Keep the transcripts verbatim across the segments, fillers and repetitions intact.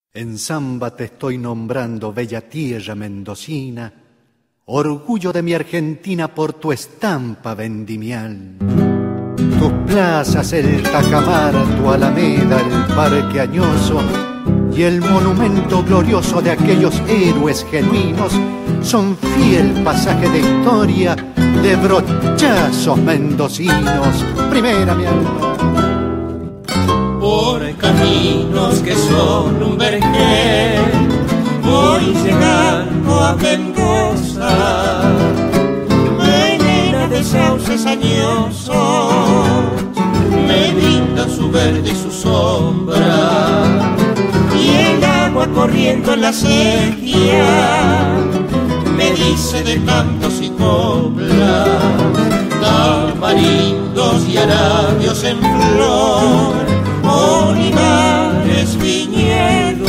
En samba te estoy nombrando, bella tierra mendocina, orgullo de mi Argentina por tu estampa vendimial. Tus plazas, el Tajamar, tu Alameda, el Parque Añoso y el monumento glorioso de aquellos héroes genuinos son fiel pasaje de historia de brochazos mendocinos. Primera, mi alma. Por caminos que son un vergel voy llegando a Mendoza, venena de sauces añosos, me brinda su verde y su sombra, y el agua corriendo en la sequía me dice de cantos y coplas, tamarindos y arabios en flor, olivares, viñedos,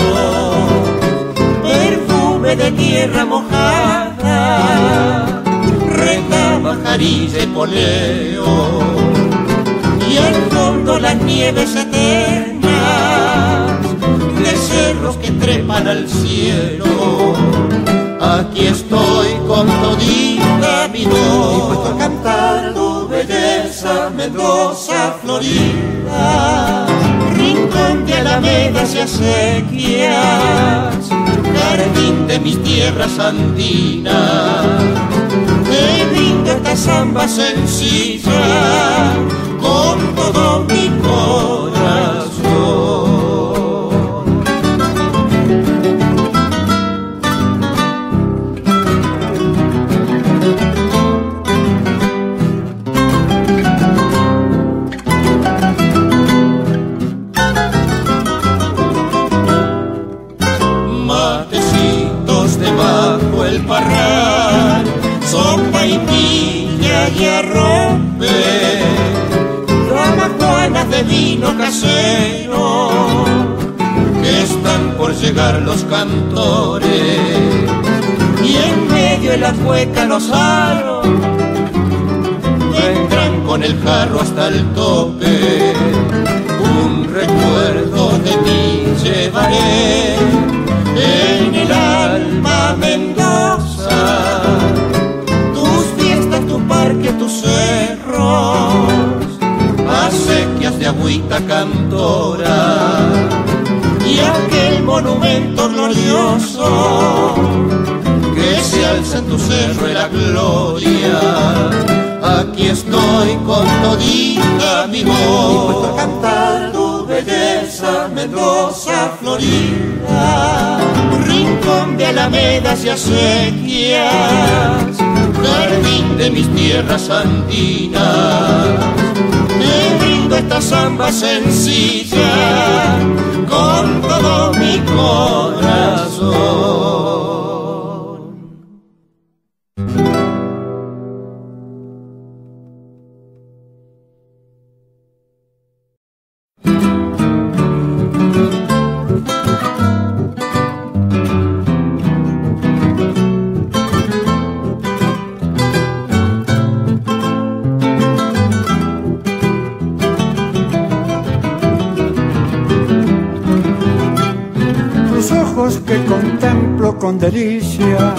perfume de tierra mojada, retama, jarilla y poleo, y al fondo las nieves eternas de cerros que trepan al cielo. Aquí estoy con todita mi voz, dispuesto a cantar tu belleza, Mendoza, Florida, rincón de alamedas y acequias, jardín de mis tierras andinas. Te brindo esta samba sencilla con todo mi corazón. Sopa y piña y arrope, ramajuanas de vino casero, que están por llegar los cantores, y en medio de la cueca los aros vendrán con el jarro hasta el tope. Un recuerdo de ti llevaré en el alma, Mendoza, tus fiestas, tu parque, tus cerros, acequias de agüita cantora, y aquel monumento glorioso que se alza en tu cerro en la gloria. Aquí estoy con todita mi voz, dispuesto a cantar tu belleza, Mendoza, Florida, rincón de alamedas y acequias, jardín de mis tierras andinas. Te brindo esta samba sencilla con todo mi corazón. Que contemplo con delicia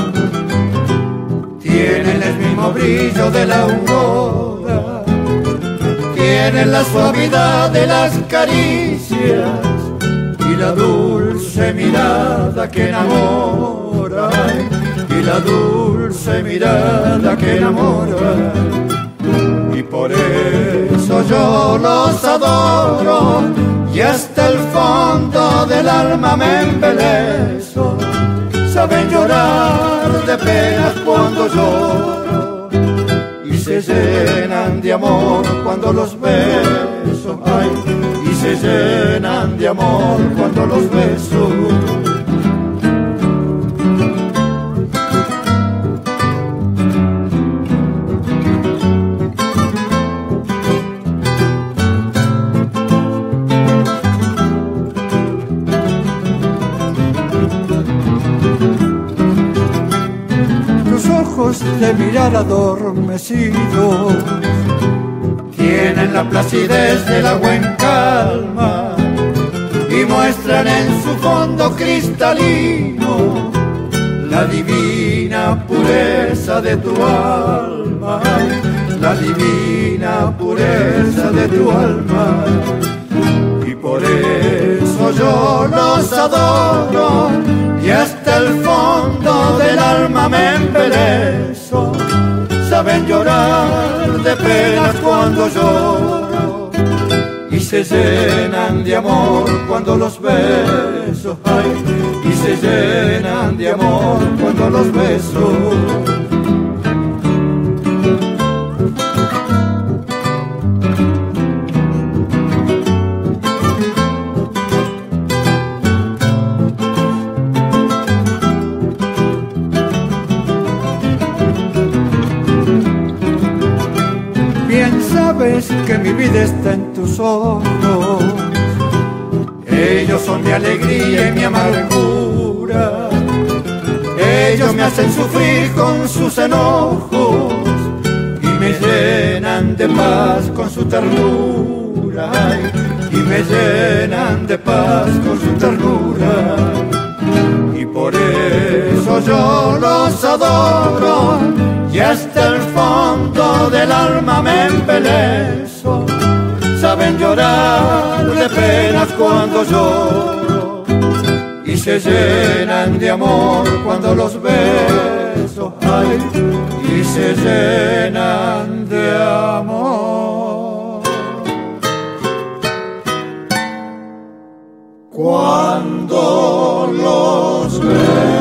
tienen el mismo brillo de la aurora, tienen la suavidad de las caricias y la dulce mirada que enamora, y la dulce mirada que enamora, y por eso yo los adoro, y hasta el fondo del alma me embelezo. Saben llorar de penas cuando lloro, y se llenan de amor cuando los beso. Ay, y se llenan de amor cuando los beso. De mirar adormecidos tienen la placidez del agua en calma, y y muestran en su fondo cristalino la divina pureza de tu alma, la divina pureza de tu alma. Y por eso yo los adoro y hasta el fondo del alma me embeleso. Saben llorar de penas cuando lloro y se llenan de amor cuando los beso, ay, y se llenan de amor cuando los beso. Sabes que mi vida está en tus ojos, ellos son mi alegría y mi amargura, ellos me hacen sufrir con sus enojos y me llenan de paz con su ternura, ay, y me llenan de paz con su ternura. Y por eso yo los adoro y hasta el fondo del alma me embeleso. Saben llorar de penas cuando lloro y se llenan de amor cuando los beso, ay, y se llenan de amor cuando los beso.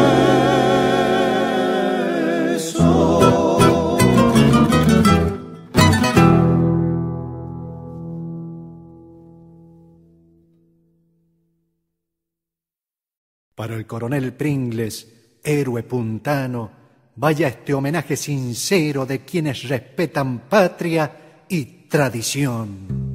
Para el coronel Pringles, héroe puntano, vaya este homenaje sincero de quienes respetan patria y tradición.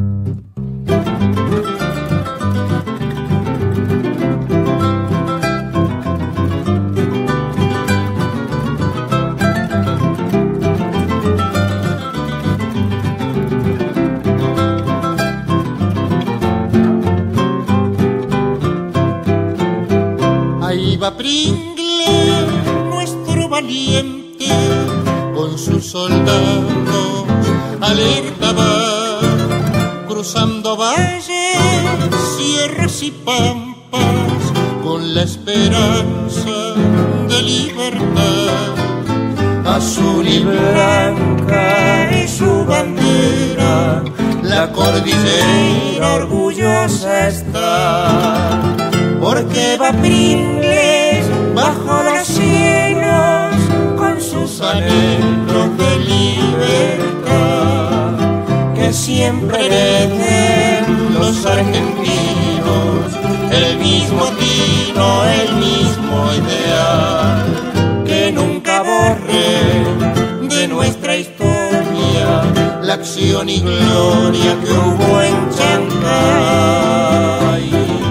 Va Pringles, nuestro valiente, con sus soldados alerta va, cruzando valles, sierras y pampas, con la esperanza de libertad. Azul y blanca es su bandera, la cordillera orgullosa está, porque va Pringles bajo los cielos con sus anhelos de libertad, que siempre hereden los argentinos el mismo tino, el mismo ideal, que nunca borre de nuestra historia la acción y gloria que hubo en Chancay.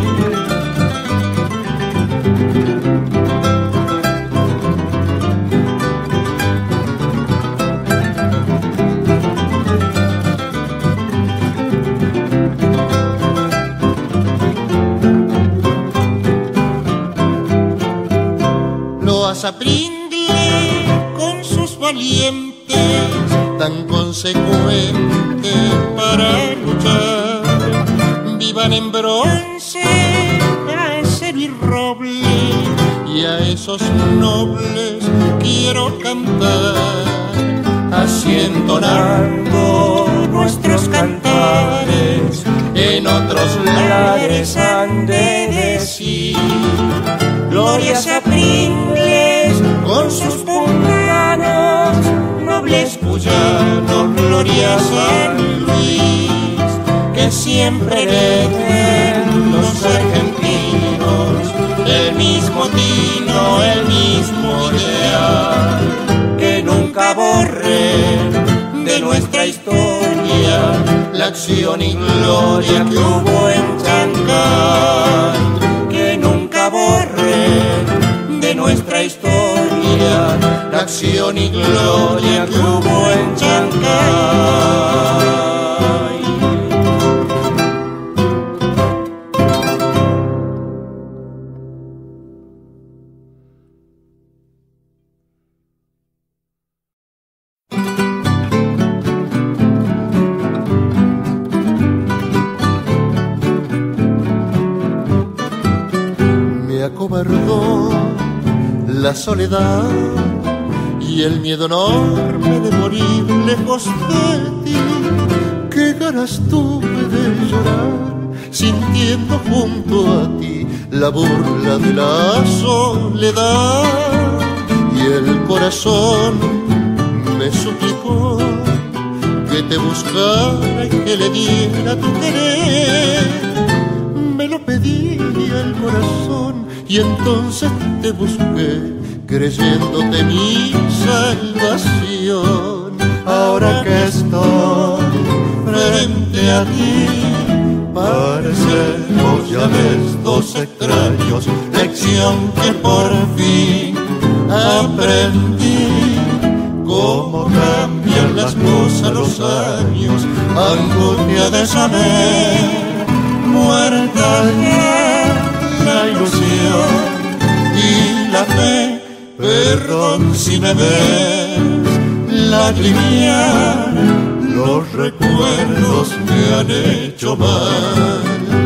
A Pringles con sus valientes tan consecuentes para luchar, vivan en bronce, acero y roble, y a esos nobles quiero cantar, así entonando nuestros cantares, en otros lares han de decir, glorias a Pringles con sus puntanos, nobles cuyanos, gloria a San Luis, que siempre hereden los argentinos el mismo tino, el mismo ideal, que nunca borren de nuestra historia la acción y gloria que hubo en Chancay, que nunca borren de nuestra historia la acción y gloria que hubo en Chancay. me acobardó la soledad y el miedo enorme de morir lejos de ti. Qué ganas tuve de llorar sintiendo junto a ti la burla de la soledad. Y el corazón me suplicó que te buscara y que le diera tu querer. Me lo pedía el corazón y entonces te busqué, creyéndote mi salvación. Ahora que estoy frente a ti, parecemos ya ves dos extraños, lección que por fin aprendí. Cómo cambian las cosas los años, angustia de saber, muerta ya la ilusión y la fe. Perdón si me ves lagrimear, los recuerdos me han hecho mal.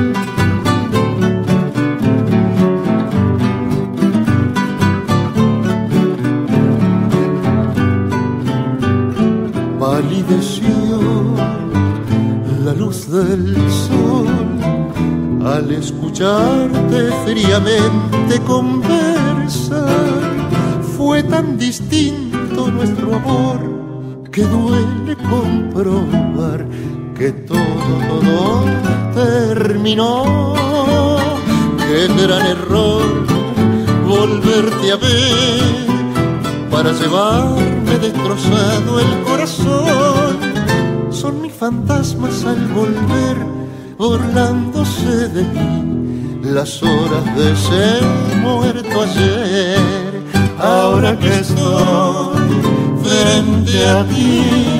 Palideció la luz del sol al escucharte fríamente conversar. Fue tan distinto nuestro amor que duele comprobar que todo, todo terminó. Qué gran error volverte a ver para llevarme destrozado el corazón. Son mis fantasmas al volver, burlándose de mí, las horas de ser muerto ayer. Ahora que estoy frente a ti,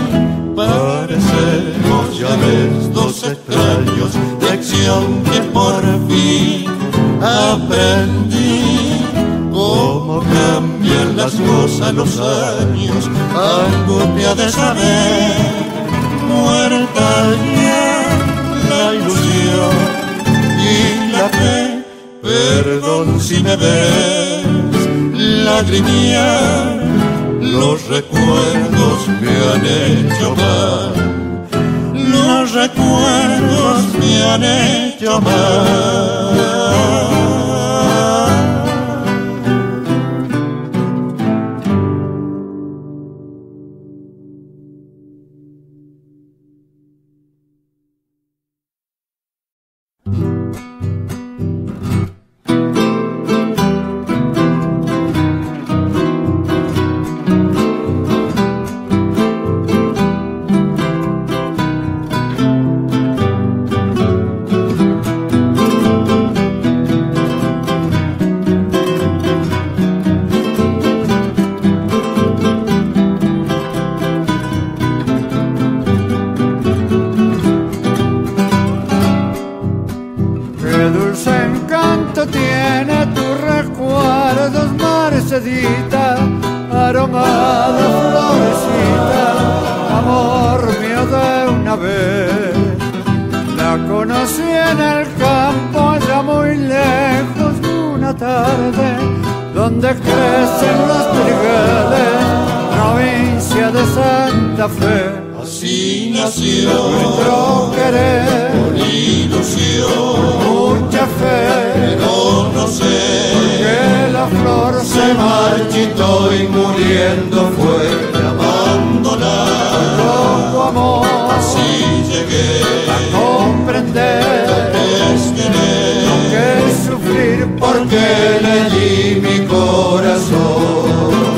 parecemos ya ves dos extraños, lección que por fin aprendí. Cómo cambian las cosas los años, angustia de saber, muerta ya la ilusión y la fe. Perdón si me ves lagrimear, los recuerdos me han hecho mal, los recuerdos me han hecho mal. Tiene tus recuerdos, marcedita, aromada florecita, amor mío de una vez. La conocí en el campo, allá muy lejos, una tarde, donde crecen los trigueles, provincia de Santa Fe. Así nació nuestro querer, con ilusión, mucha fe, pero no sé que la flor se marchitó y muriendo fue, llamándola loco amor. Así llegué a comprender que es querer, lo que es sufrir, porque le di mi corazón.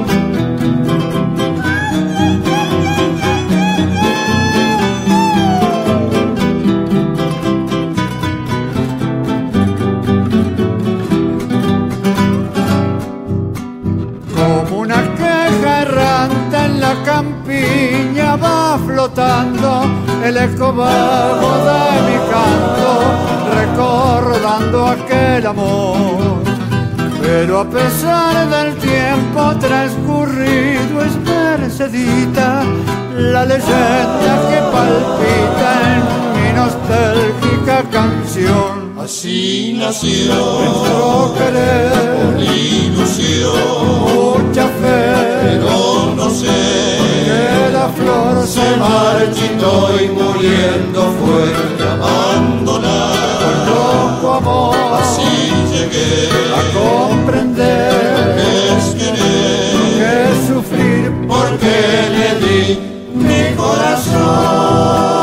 Campiña va flotando el eco vago de mi canto, recordando aquel amor. Pero a pesar del tiempo transcurrido es mercedita la leyenda que palpita en mi nostálgica canción. Así nació nuestro querer, con ilusión, mucha fe, pero no sé que la flor se marchitó y muriendo fue. abandonar. Loco amor, Así llegué a comprender que es querer, que es sufrir porque le di mi corazón.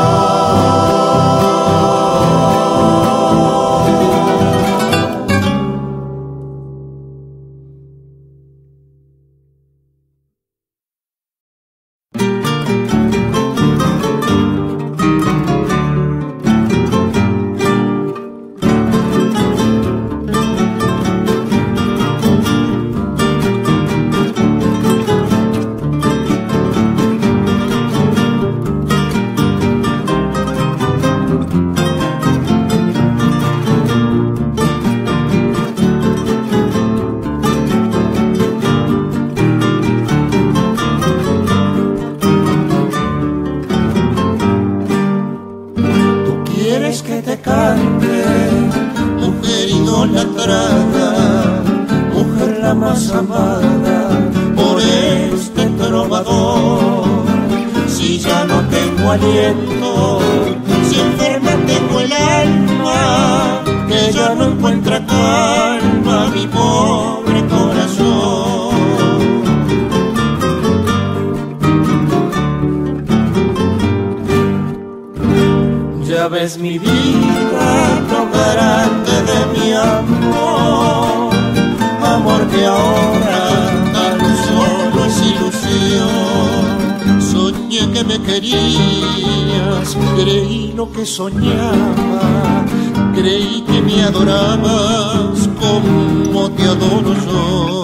Es mi vida lo grande de mi amor, amor que ahora tan solo es ilusión. Soñé que me querías, creí lo que soñaba, creí que me adorabas como te adoro yo.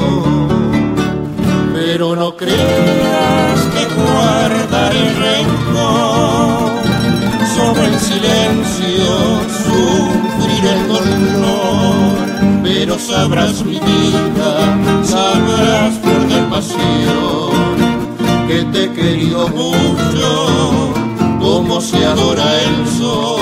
Pero no creas que guardaré rencor, sobre el silencio sufrir el dolor, pero sabrás mi vida, sabrás por de pasión, que te he querido mucho, como se adora el sol.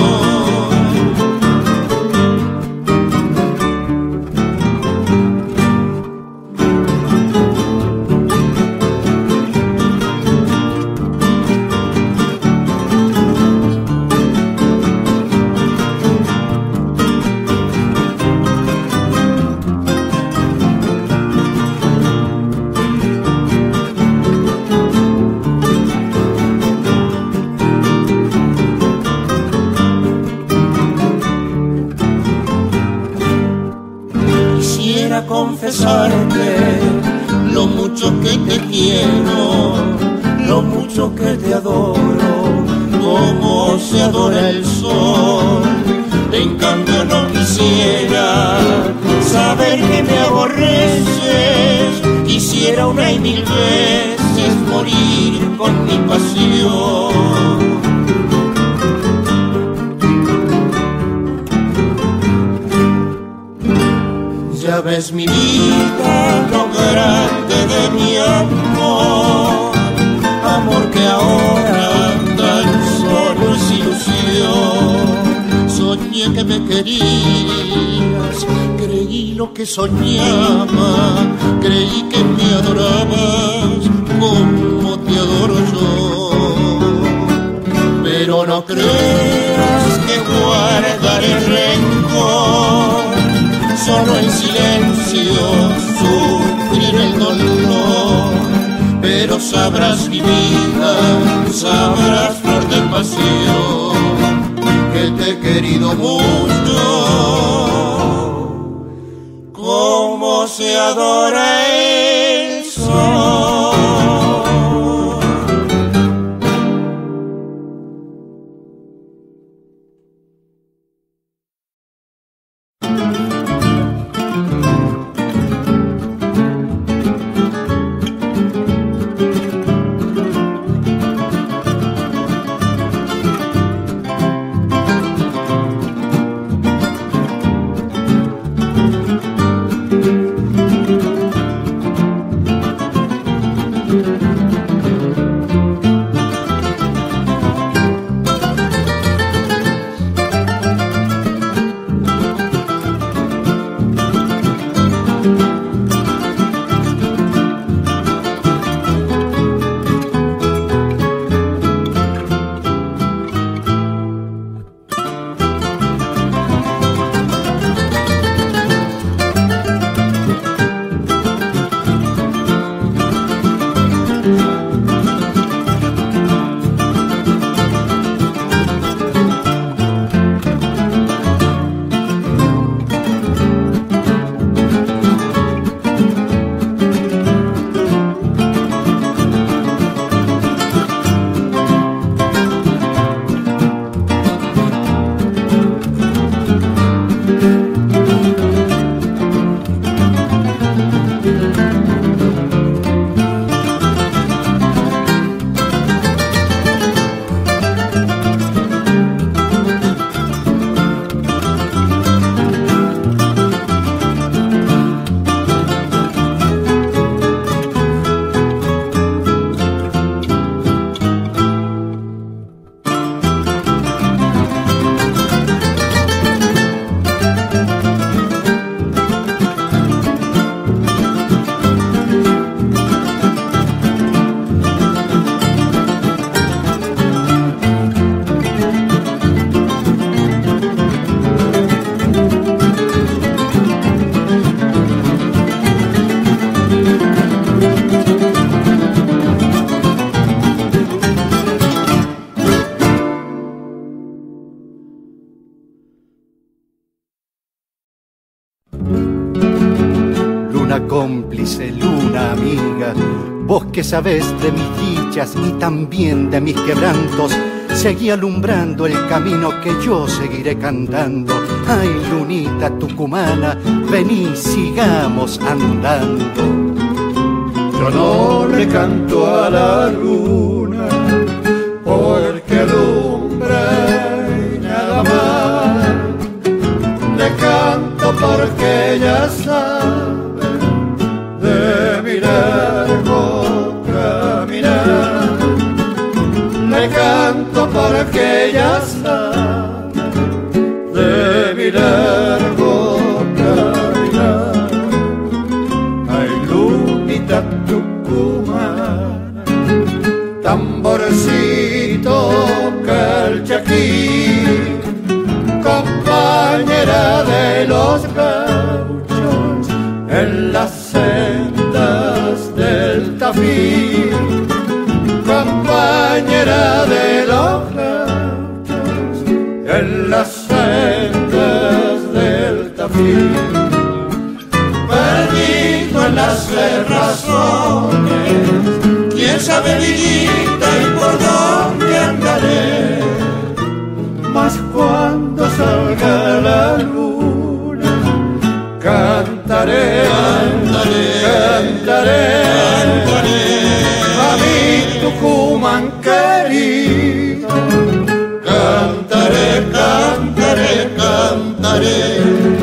Confesarte lo mucho que te quiero, lo mucho que te adoro, como se adora el sol. En cambio no quisiera saber que me aborreces, quisiera una y mil veces morir con mi pasión. Ya ves mi vida, lo grande de mi amor, amor que ahora tan solo es ilusión. Soñé que me querías, creí lo que soñaba, creí que me adorabas como te adoro yo. Pero no creas que guardaré rencor, solo en silencio sufrir el dolor, pero sabrás mi vida, sabrás flor de pasión, que te he querido mucho, como se adora el sol. luna cómplice, luna amiga, vos que sabés de mis dichas y también de mis quebrantos, seguí alumbrando el camino que yo seguiré cantando. Ay, lunita tucumana, vení, sigamos andando. Yo no le canto a la luna porque alumbra y nada más. Le canto porque ella sabe de mi largo caminar. Le canto porque ella sabe de mi largo caminar. Ay, lunita tucumana, tamborcito calchaquí, compañera de los gauchos en las sendas del Tafí, compañera de los gauchos en las sendas del Tafí. Perdido en las cerrazones, quién sabe villita y por dónde andaré, mas cuando salga la luna cantaré, cantaré, cantaré, cantaré a mi Tucumán querido. Cantaré, cantaré, cantaré.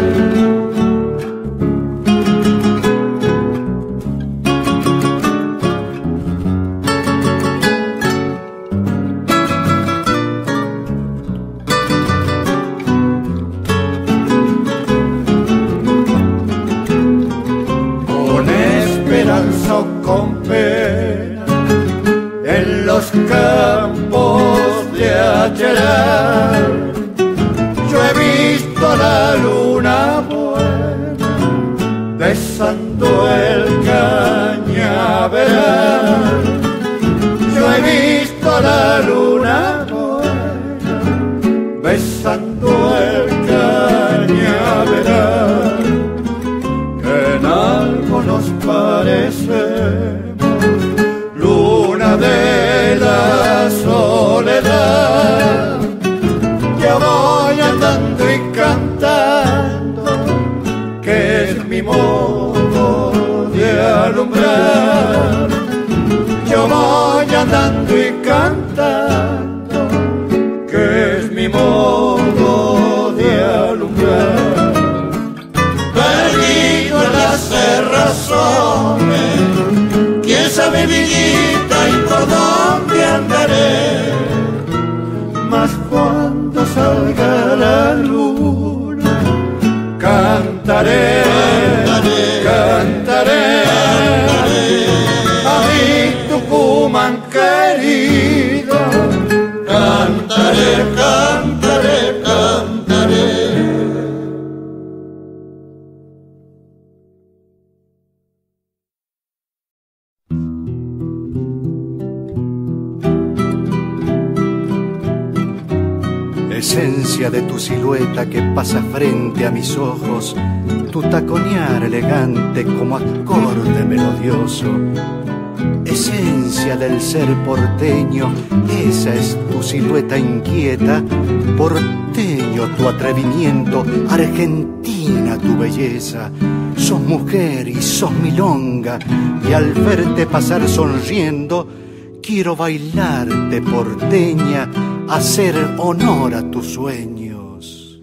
Con pena en los campos de ayer yo he visto la luna buena besando el cañaveral. Yo he visto la luna buena besando el cañaveral. Que en algo nos parecemos, luna de la soledad. Yo voy andando y cantando, que es mi modo de alumbrar. Yo voy andando y cantando, que es mi modo de alumbrar. Perdido en las cerrazones, quién sabe villita y por dónde andaré, mas cuando salga la luna cantaré, cantaré, cantaré, cantaré a mi Tucumán querido. Cantaré, cantaré, cantaré. Esencia de tu silueta que pasa frente a mis ojos, tu taconear elegante como acorde melodioso. Esencia del ser porteño, esa es tu silueta inquieta. Porteño tu atrevimiento, argentina tu belleza. Sos mujer y sos milonga, y al verte pasar sonriendo, quiero bailarte porteña, hacer honor a tus sueños.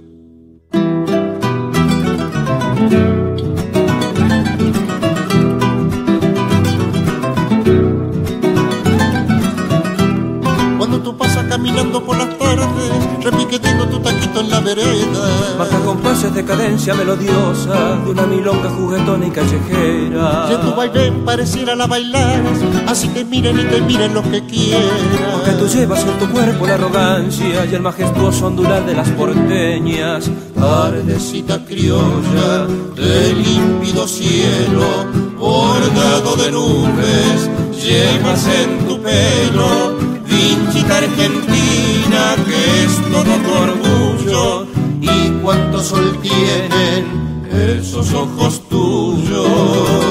Cuando tú pasas caminando por las tardes, repiqueteando tu taquito en la vereda, marca compases de cadencia melodiosa de una milonga juguetona y callejera. y en tu baile pareciera la bailaras, así que miren y te miren los que quieran. Porque tú llevas en tu cuerpo la arrogancia y el majestuoso ondular de las porteñas. Tardecita criolla de límpido cielo, bordado de nubes, llevas en tu pelo vinchita argentina que es todo tu orgullo. Y cuánto sol tienen esos ojos tuyos.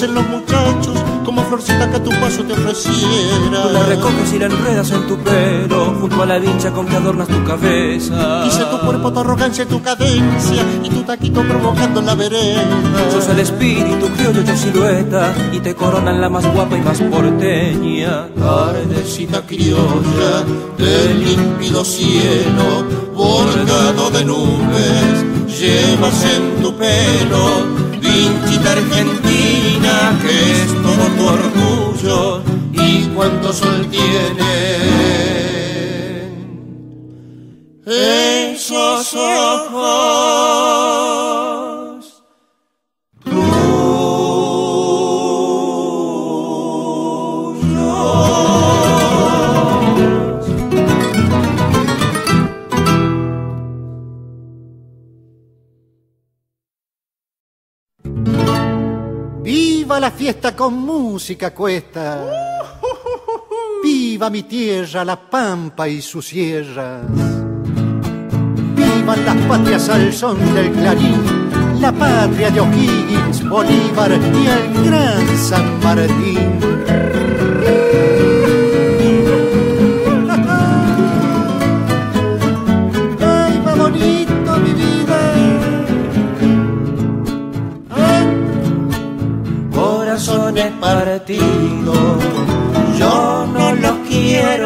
florecen los muchachos como florcita que a tu paso te ofreciera. Tú la recoges y la enredas en tu pelo, junto a la vincha con que adornas tu cabeza. Hice tu cuerpo, tu arrogancia y tu cadencia, y tu taquito provocando la vereda. Sos el espíritu criollo y tu silueta, y te coronan la más guapa y más porteña. Tardecita criolla del límpido cielo, bordado de nubes, llevas en tu pelo vinchita argentina, que es todo tu orgullo. Y cuánto sol tienen esos ojos tuyos. Viva la fiesta con música cuesta. Viva mi tierra, la Pampa y sus sierras. Vivan las patrias al son del clarín, la patria de O'Higgins, Bolívar y el gran San Martín. Ay, va bonito mi vida. Corazones partidos, yo no los quiero.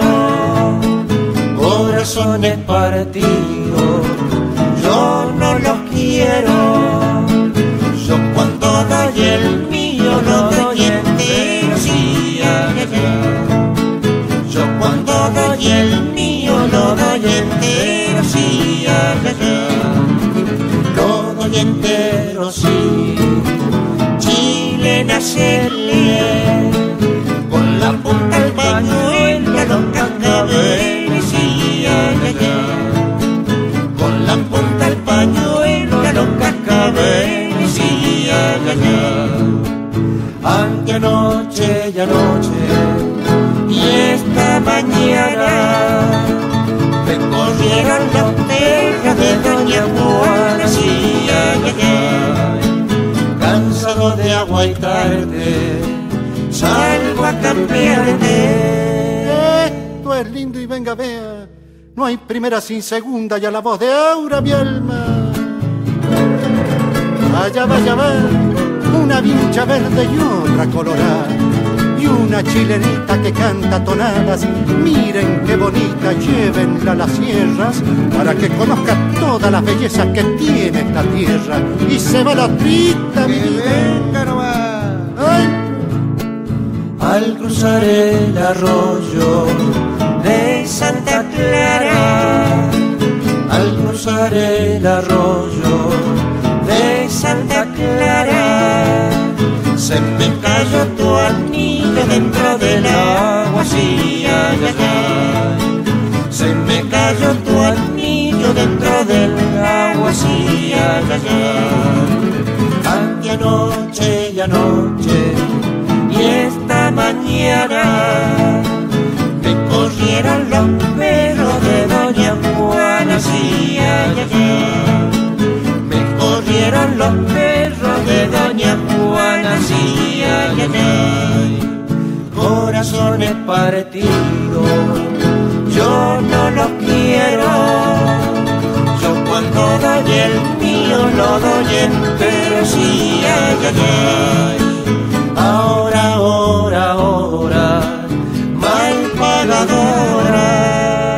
Corazones partidos, yo no los quiero. Yo cuando doy el mío lo doy entero, sí, ay, ay, ay. Yo cuando doy el mío lo doy entero, sí, ay, ay, ay. Lo doy entero, sí. Chile nacerle con la punta del pañuelo, los cascabeles, sí, ay, ay, ay. Con la punta del pañuelo, los cascabeles, sí, ay, ay, ay. Ante anoche y anoche y esta mañana me corrieron los perros de Doña Juana, sí, ay, ay, ay. Cansado de aguaitarte, salgo a cambiarte. Esto es lindo y venga vea, no hay primera sin segunda y a la voz de Aura mi alma. Allá va, allá va, una vincha verde y otra colorada, y una chilenita que canta tonadas. Miren qué bonita, llévenla a las sierras para que conozca todas las bellezas que tiene esta tierra. Y se va la trita, mi vida. Venga nomás. Ay. Al cruzar el arroyo de Santa Clara, al cruzar el arroyo de Santa Clara, se me cayó tu anillo dentro del agua, sí, ay, ay, ay. Se me cayó tu anillo dentro del agua, sí, ay, ay, ay. Ante anoche y anoche y esta mañana me corrieron los perros de Doña Juana, sí, ay, ay, ay. Me corrieron los perros de Doña Juana, sí, ay, ay, ay. Corazones partidos, yo no los quiero. Yo cuando doy el mío lo doy entero, sí, ay, ay, ay. Ahora, ahora, ahora, mal pagadora.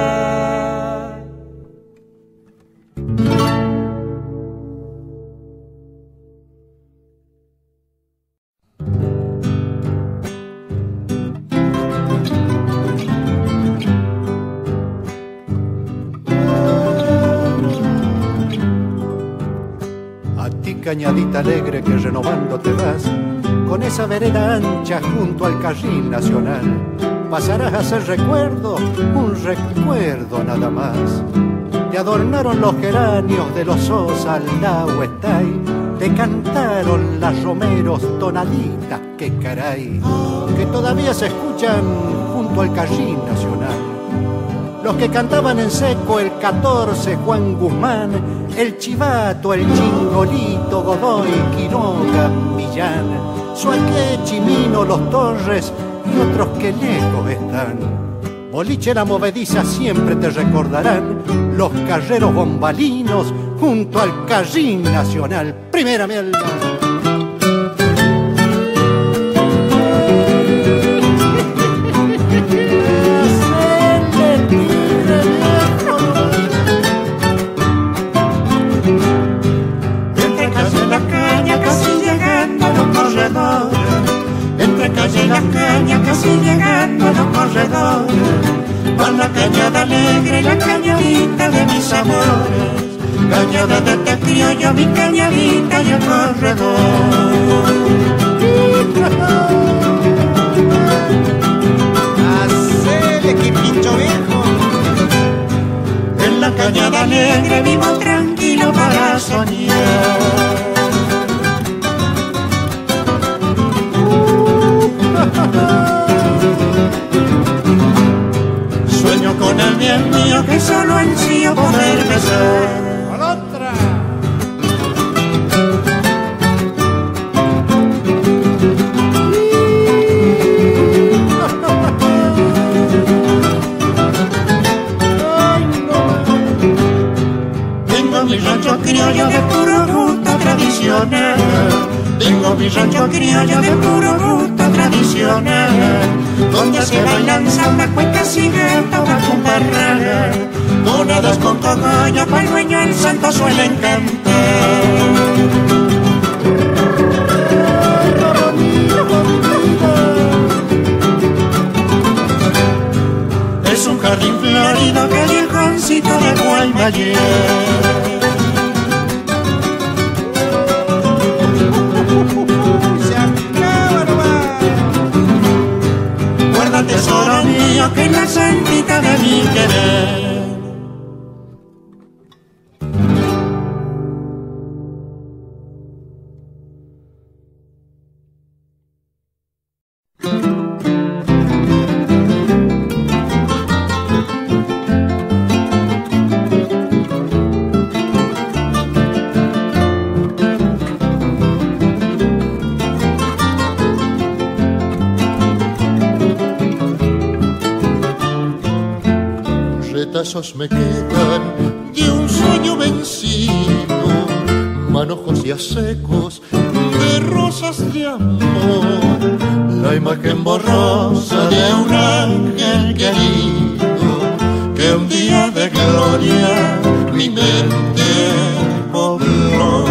A ti cañadita alegre que renovando te vas, con esa vereda ancha junto al carril nacional, pasarás a ser recuerdo, un recuerdo nada más. Te adornaron los geranios de los Sosa al lado está ahí, te cantaron las romeros tonaditas, que caray, que todavía se escuchan junto al carril nacional. Los que cantaban en seco el catorce, Juan Guzmán, el Chivato, el Chingolito, Godoy, Quiroga, Millán, Sueque, Chimino, Los Torres y otros que lejos están. Bolichera movediza siempre te recordarán los carreros bombalinos junto al Carrín Nacional. Primera mielda. Entre calle y la caña, casi llegando a los corredores, van la cañada alegre y la cañadita de mis amores, cañada de este criollo, mi cañadita y el corredor. Hacele que pincho viejo. En la cañada alegre vivo tranquilo para soñar. Sueño con el bien mío que solo ansío poder besar. ¡Con otra! Tengo mi rancho criollo de puro gusto tradicional. Tengo mi rancho criollo de puro gusto tradicional, donde se bailan samba, cuecas y gato bajo un parral, tonadas con cogollo, pa'l dueño el santo suelen cantar. Es un jardín florido, callejoncito de Guaymallén. Tesoro mío que es la santita de mi querer. Me quedan de un sueño vencido, manojos ya secos de rosas de amor, la imagen borrosa de un ángel querido que un día de gloria mi mente pobló.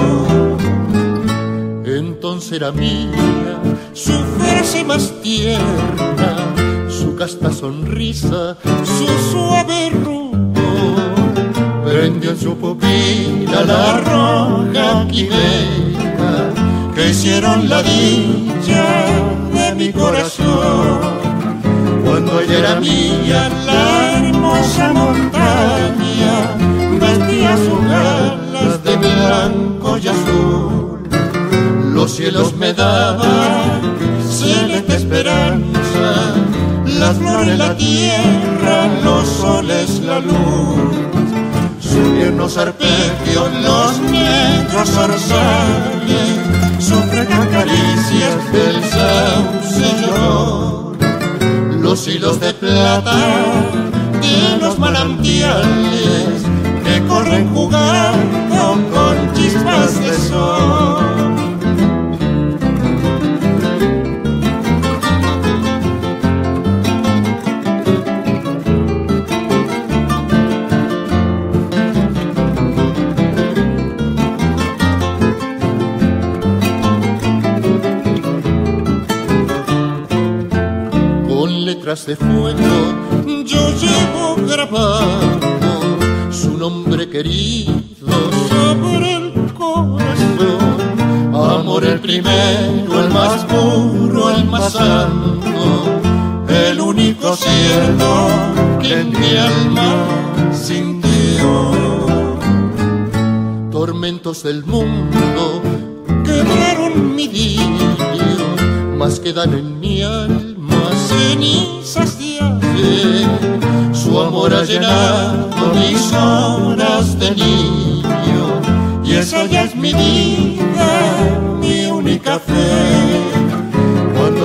Entonces era mía su frase más tierna, su casta sonrisa, su suave rumor, prendió en su pupila la roja quimera que hicieron la dicha de mi corazón. Cuando ella era mía, la hermosa montaña vestía sus alas de blanco y azul. Los cielos me daban celeste esperanza, las flores la tierra, los soles la luz, sus tiernos arpegios, los negros zorzales, sufren caricias del sauce llorón, los hilos de plata de los manantiales que corren jugando con chispas de sol. De fuego yo llevo grabado su nombre querido sobre el corazón. Amor el primero, el más puro, el más santo, el único cierto que en mi alma sintió. Tormentos del mundo quebraron mi vidrio, mas quedan en mi alma cenizas de ayer. Su amor ha llenado mis horas de niño y esa ya es mi vida, mi única fe.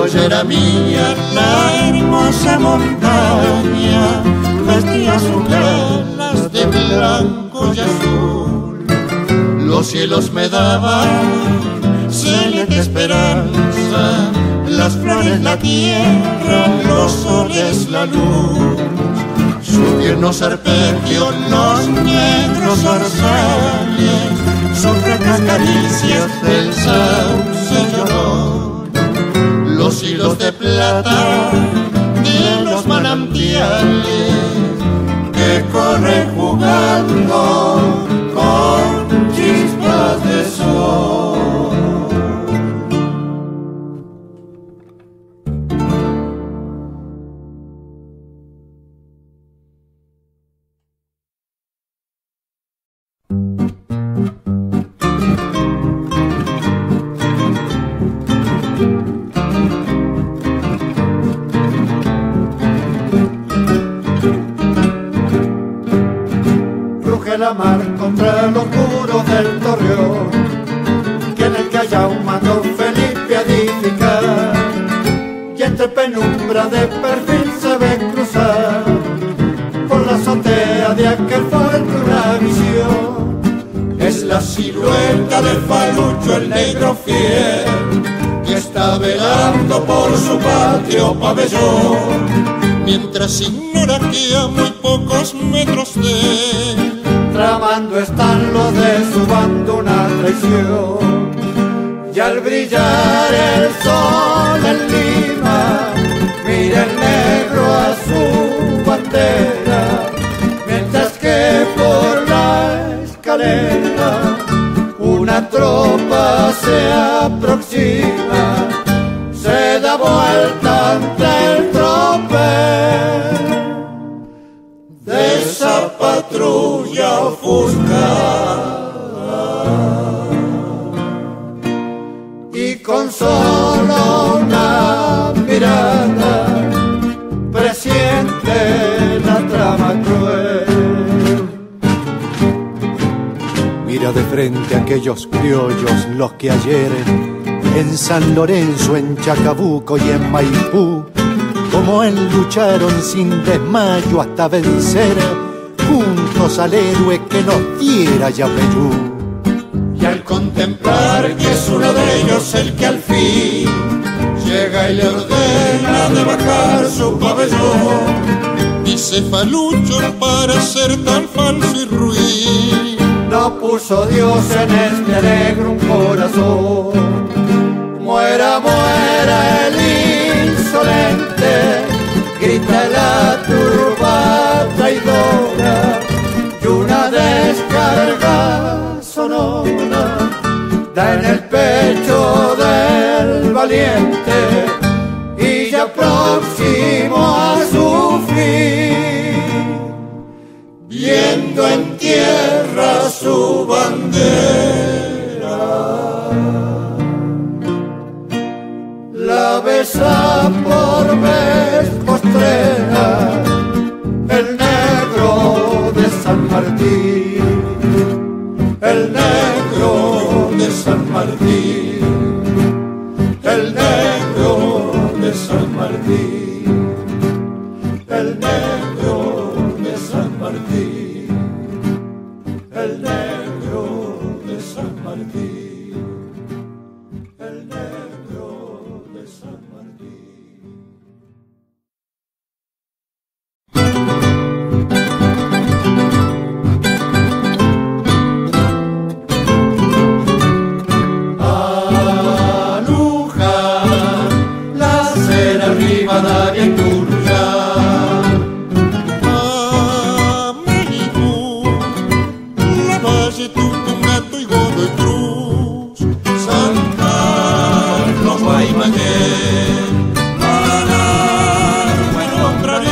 cuando ya era mía la hermosa montaña, vestía sus velas de blanco y azul. Los cielos me daban celeste esperanza, las flores la tierra, los soles la luz. Sus tiernos arpegios, los negros zarzales, sus francas caricias del sauce llorón. Los hilos de plata de los manantiales que corren jugando con chispas de sol. La mar contra los muros del Torreón, que en el Callao mandó Felipe a edificar, y entre penumbra de perfil se ve cruzar por la azotea de aquel fuerte una visión. Es la silueta del Falucho, el negro fiel, que está velando por su patrio pabellón, mientras ignora que a muy pocos metros de él tramando están los de su bando una traición. Y al brillar el sol en Lima, mira el negro a su bandera, mientras que por la escalera una tropa se aproxima, se da vuelta ante el tropel de esa patrulla ofuscada, y con solo una mirada presiente la trama cruel. Mira de frente a aquellos criollos, los que ayer en San Lorenzo, en Chacabuco y en Maipú, como él lucharon sin desmayo hasta vencer, juntos al héroe que nos diera Yapeyú. Y al contemplar que es uno de ellos el que al fin llega y le ordena de bajar su pabellón, dice Falucho para ser tan falso y ruin, no puso Dios en este negro un corazón. Muera, muera el insolente, grita la turba traidora, y una descarga sonora da en el pecho del valiente, y ya próximo a su fin, viendo en tierra su bandera, la besa por vez postrera el negro de San Martín, el negro de San Martín, el negro de San Martín, el negro de San Martín, el negro de San Martín, el negro de San Martín. Rivadavia y Turrial, a México, la Valle, Tupungato y Godoy Cruz, San Carlos, Guaymallén, Managua encontraré,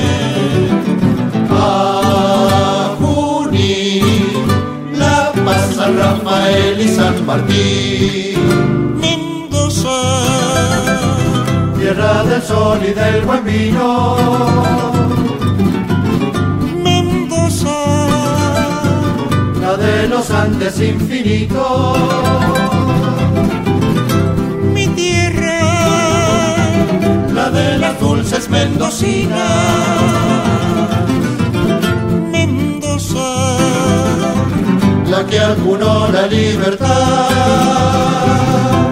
a Junín, La Paz, San Rafael y San Martín, Mendoza, tierra del sol y del buen vino, Mendoza, la de los Andes infinitos, mi tierra, es mendocina. Mendoza, la que acunó la libertad.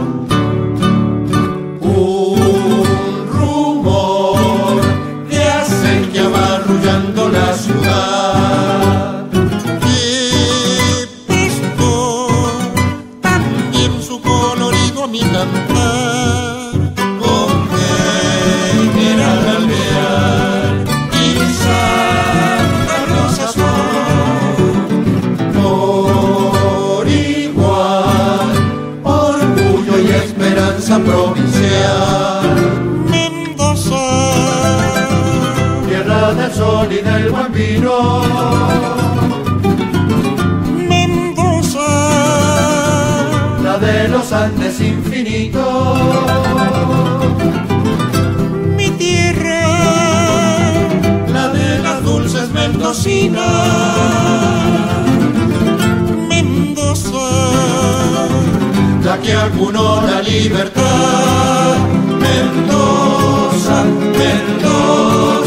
La ciudad que prestó también su colorido a mi cantar, con General Alvear y Santa Rosa son por igual orgullo y esperanza provincial. Mendoza, del sol y del buen vino. Mendoza, la de los Andes infinitos. Mi tierra, la de las dulces mendocinas. Mendoza, la que acunó la libertad. Mendoza, Mendoza.